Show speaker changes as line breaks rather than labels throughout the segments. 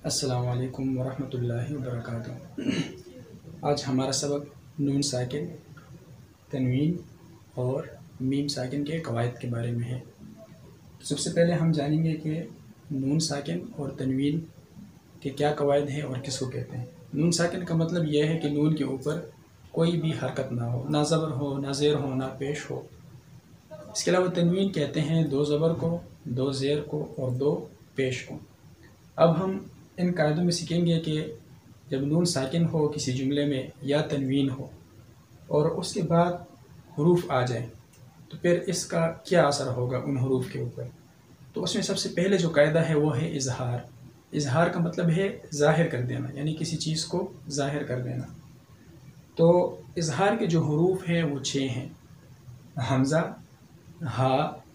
السلام علیکم ورحمۃ اللہ وبرکاتہ۔ آج ہمارا سبق نون ساکن، تنوین اور میم ساکن کے قواعد کے بارے میں ہے۔ سب سے پہلے ہم جانیں گے کہ نون ساکن اور تنوین کے کیا قواعد ہیں اور کس کو کہتے ہیں۔ نون ساکن کا مطلب یہ ہے کہ نون کے اوپر کوئی بھی حرکت نہ ہو، نہ زبر ہو، نہ زیر ہو، نہ پیش ہو۔ اس کے علاوہ تنوین کہتے ہیں 2 زبر کو، 2 زیر کو اور 2 پیش کو۔ اب ہم ان قاعدوں میں سیکھیں گے کہ جب نون ساکن ہو کسی جملے میں یا تنوین ہو اور اس کے بعد حروف آ جائیں تو پھر اس کا کیا اثر ہوگا ان حروف کے اوپر۔ تو اس میں سب سے پہلے جو قاعدہ ہے وہ ہے اظہار۔ اظہار کا مطلب ہے ظاہر کر دینا، یعنی کسی چیز کو ظاہر کر دینا۔ تو اظہار کے جو حروف ہیں وہ 6 ہیں: حمزہ، ہا،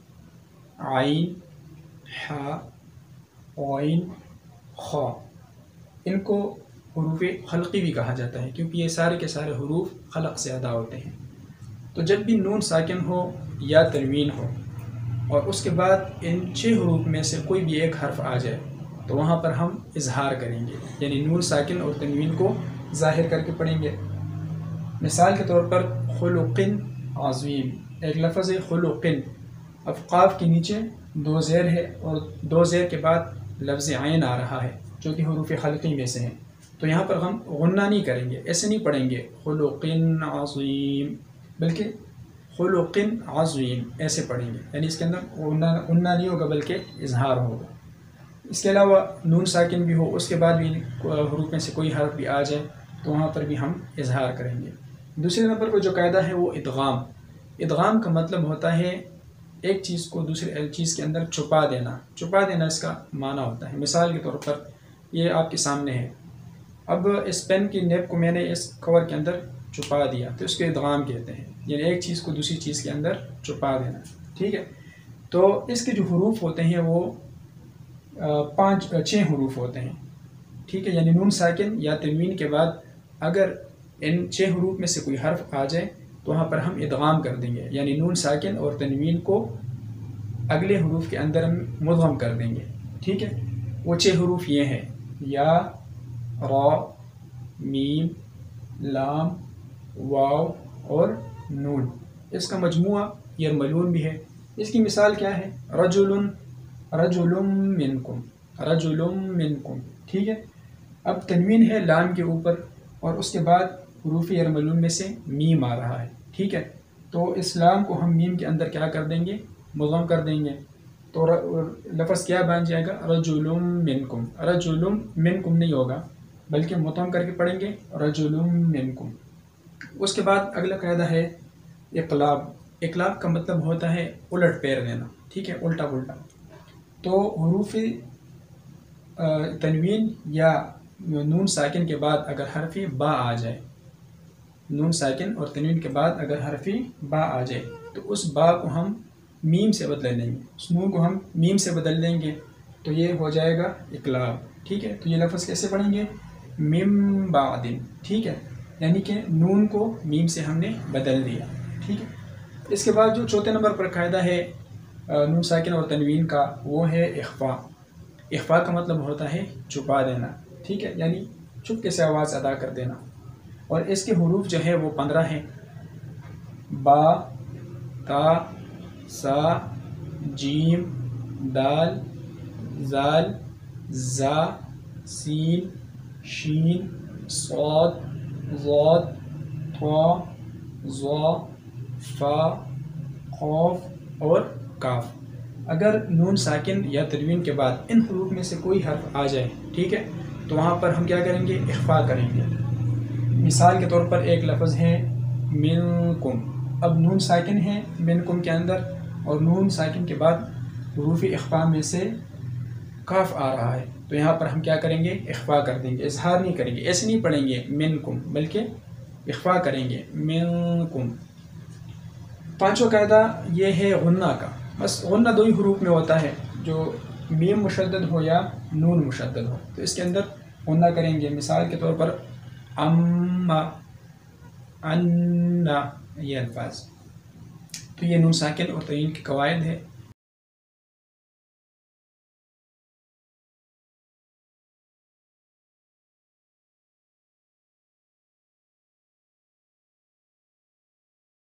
عین، حا، غین، خا۔ ان کو حروف خلقی بھی کہا جاتا ہے کیونکہ یہ سارے کے سارے حروف خلق سے ادا ہوتے ہیں۔ تو جب بھی نون ساکن ہو یا تنوین ہو اور اس کے بعد ان 6 حروف میں سے کوئی بھی ایک حرف آ جائے تو وہاں پر ہم اظہار کریں گے، یعنی نون ساکن اور تنوین کو ظاہر کر کے پڑھیں گے۔ مثال کے طور پر خلقن عظیم، ایک لفظ ہے خلقن۔ اب قاف کے نیچے 2 زیر ہے اور 2 زیر کے بعد لفظ عین آ رہا ہے جو کہ حروف خلقی میں سے ہیں، تو یہاں پر ہم غنہ نہیں کریں گے، ایسے نہیں پڑھیں گے خلقن عظیم، بلکہ خلقن عظیم ایسے پڑھیں گے، یعنی اس کے اندر غنہ نہیں ہوگا بلکہ اظہار ہوگا۔ اس کے علاوہ نون ساکن بھی ہو، اس کے بعد بھی حروف میں سے کوئی حرف بھی آ جائے تو وہاں پر بھی ہم اظہار کریں گے۔ دوسرے نمبر پر جو قاعدہ ہے وہ ادغام۔ ادغام کا مطلب ہوتا ہے ایک چیز کو دوسرے چیز کے اندر چھپا دینا۔ چھپا دینا اس کا معنی ہوتا ہے۔ مثال کے طور پر یہ آپ کے سامنے ہے، اب اس پین کی نیب کو میں نے اس کور کے اندر چھپا دیا تو اس کو ادغام کہتے ہیں، یعنی ایک چیز کو دوسری چیز کے اندر چھپا دینا، ٹھیک ہے۔ تو اس کے جو حروف ہوتے ہیں وہ 6 حروف ہوتے ہیں، ٹھیک ہے، یعنی نون ساکن یا تنوین کے بعد اگر ان 6 حروف میں سے کوئی حرف آ جائے تو وہاں پر ہم ادغام کر دیں گے، یعنی نون ساکن اور تنوین کو اگلے حروف کے اندر ہم مدغم کر دیں گے، ٹھیک ہے۔ وہ 6 حروف یہ ہیں: یا، را، میم، لام، واو اور نون۔ اس کا مجموعہ یرملون بھی ہے۔ اس کی مثال کیا ہے؟ رجل منکم، رجل منکم، ٹھیک ہے۔ اب تنوین ہے لام کے اوپر اور اس کے بعد حروف یرملون میں سے میم آ رہا ہے، ٹھیک ہے۔ تو اس لام کو ہم میم کے اندر کیا کر دیں گے؟ مدغم کر دیں گے، تو لفظ کیا بن جائے گا؟ رجل منکم۔ رجل منکم نہیں ہوگا بلکہ مدغم کر کے پڑھیں گے رجل منکم۔ اس کے بعد اگلا قاعدہ ہے اقلاب۔ اقلاب کا مطلب ہوتا ہے الٹ پیر دینا، ٹھیک ہے، الٹا پلٹا۔ تو حروف تنوین یا نون ساکن کے بعد اگر حرف با آ جائے، نون ساکن اور تنوین کے بعد اگر حرف با آ جائے تو اس با کو ہم میم سے بدل دیں گے، اس نون کو ہم میم سے بدل دیں گے تو یہ ہو جائے گا اقلاب، ٹھیک ہے۔ تو یہ لفظ کیسے پڑھیں گے؟ مم بعد، ٹھیک ہے، یعنی کہ نون کو میم سے ہم نے بدل دیا، ٹھیک ہے۔ اس کے بعد جو چوتھے نمبر پر قاعدہ ہے نون ساکن اور تنوین کا وہ ہے اخفا۔ اخفا کا مطلب ہوتا ہے چھپا دینا، ٹھیک ہے، یعنی چپکے سے آواز ادا کر دینا۔ اور اس کے حروف جو ہے وہ 15 ہیں: با، تا، سا، جیم، دال، زال، زا، سین، شین، صاد، ضاد، طا، ظا، فا، قاف اور کاف۔ اگر نون ساکن یا تنوین کے بعد ان حروف میں سے کوئی حرف آ جائے، ٹھیک ہے، تو وہاں پر ہم کیا کریں گے؟ اخفا کریں گے۔ مثال کے طور پر ایک لفظ ہے منکم۔ اب نون ساکن ہے منکم کے اندر اور نون ساکن کے بعد حروف اخفا میں سے کاف آ رہا ہے، تو یہاں پر ہم کیا کریں گے؟ اخفا کر دیں گے، اظہار نہیں کریں گے، ایسے نہیں پڑھیں گے منکم بلکہ اخفا کریں گے منکم۔ پانچواں قاعدہ یہ ہے غنہ کا۔ بس غنہ 2 ہی حروف میں ہوتا ہے، جو میم مشدد ہو یا نون مشدد ہو، تو اس کے اندر غنہ کریں گے۔ مثال کے طور پر اما، انا، یہ الفاظ۔ تو یہ نون ساکن اور تنوین کے قواعد ہے۔